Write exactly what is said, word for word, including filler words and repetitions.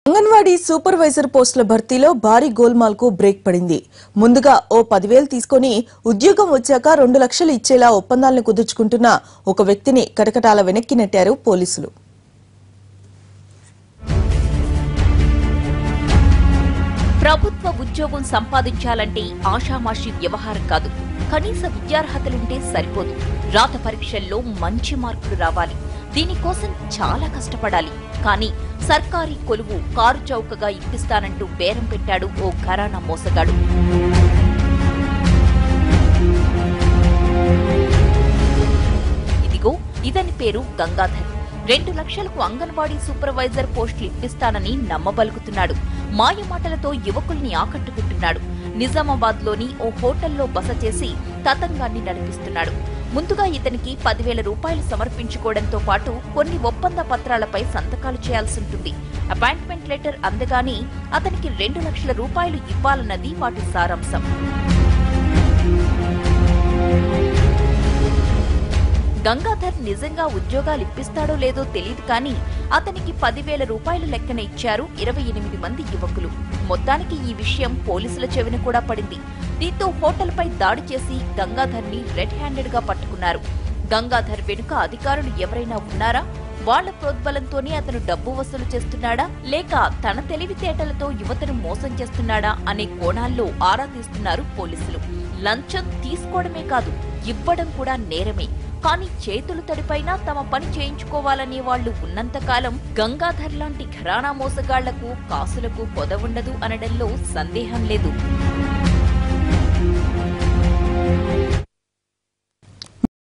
Anganwadi supervisor పోస్టుల భర్తీలో భారీ గోల్మాల్ కు బ్రేక్ పడింది. ముందుగా ఓ పదివేలు తీసుకుని ఉద్యోగం వచ్చాక రెండు లక్షలు ఇచ్చేలా ఒప్పందాలను కుదుర్చుకుంటున్న ఒక వ్యక్తిని కటకటాల వెనక్కి నెట్టారు పోలీసులు. ప్రభుత్వ ఉద్యోగం సంపాదించాలంటే ఆషామాషి వ్యవహారం కాదు. కనీస విద్యార్హతలుంటే సరిపోదు. రాత పరీక్షల్లో మంచి మార్కులు రావాలి. దీనికోసం చాలా కష్టపడాలి. కానీ సర్కారీ కొలువు కారు చౌకగా ఇప్పిస్తానంటూ బేరం పెట్టాడు ఓ ఘరానా మోసగాడు. ఇదిగో ఇతని పేరు గంగాధర్. రెండు లక్షలకు అంగన్వాడీ సూపర్వైజర్ పోస్టులు ఇప్పిస్తానని నమ్మబలుకుతున్నాడు. మాయమాటలతో యువకుల్ని ఆకట్టుకుంటున్నాడు. నిజామాబాద్ లోని ఓ హోటల్లో బస చేసి తతంగాన్ని నడిపిస్తున్నాడు. ముందుగా ఇతనికి పదివేల రూపాయలు సమర్పించుకోవడంతో పాటు కొన్ని ఒప్పంద పత్రాలపై సంతకాలు చేయాల్సి ఉంటుంది. అపాయింట్మెంట్ లెటర్ అందగానే అతనికి రెండు లక్షల రూపాయలు ఇవ్వాలన్నది వాటి సారాంశం. గంగాధర్ నిజంగా ఉద్యోగాలు ఇప్పిస్తాడో లేదో తెలియదు కానీ అతనికి పదివేల రూపాయల లెక్కన ఇచ్చారు ఇరవై ఎనిమిది మంది యువకులు. మొత్తానికి ఈ విషయం పోలీసుల చెవిన కూడా పడింది. దీంతో హోటల్పై దాడి చేసి గంగాధర్ ని రెడ్ హ్యాండెడ్ గా పట్టుకున్నారు. గంగాధర్ వెనుక అధికారులు ఎవరైనా ఉన్నారా? వాళ్ల ప్రోద్బలంతోనే అతను డబ్బు వసూలు చేస్తున్నాడా, లేక తన తెలివితేటలతో యువతను మోసం చేస్తున్నాడా అనే కోణాల్లో ఆరా తీస్తున్నారు పోలీసులు. లంచం తీసుకోవడమే కాదు, ఇవ్వడం కూడా నేరమే. కానీ చేతులు తడిపైనా తమ పని చేయించుకోవాలనే వాళ్లు ఉన్నంతకాలం గంగాధర్ లాంటి ఘరానా మోసగాళ్లకు కాసులకు పొదవుండదు అనడంలో సందేహం లేదు.